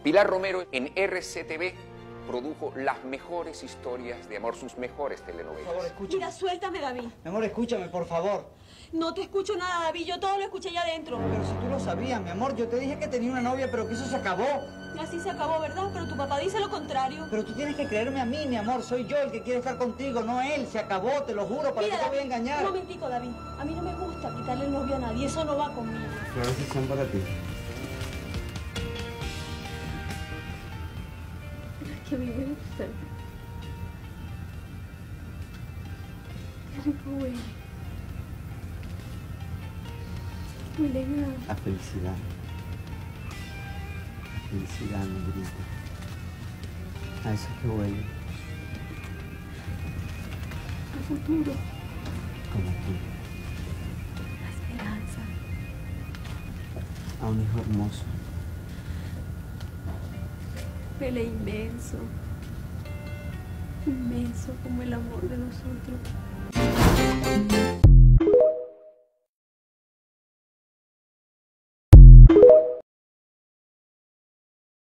Pilar Romero en RCTV produjo las mejores historias de amor, sus mejores telenovelas. Por favor, escúchame. Mira, suéltame, David. Mi amor, escúchame, por favor. No te escucho nada, David. Yo todo lo escuché allá adentro. Pero si tú lo sabías, mi amor, yo te dije que tenía una novia, pero que eso se acabó. Así se acabó, ¿verdad? Pero tu papá dice lo contrario. Pero tú tienes que creerme a mí, mi amor. Soy yo el que quiere estar contigo, no él. Se acabó, te lo juro. ¿Para qué te voy a engañar? Un momentico, David. A mí no me gusta quitarle el novio a nadie. Eso no va conmigo. ¿Qué veces son para ti? Que a mí me gusta. Qué rico huele. Huele a... A felicidad. A felicidad, negrita. A eso que huele. A futuro. Como tú. A esperanza. A un hijo hermoso. Huele inmenso. Inmenso como el amor de nosotros.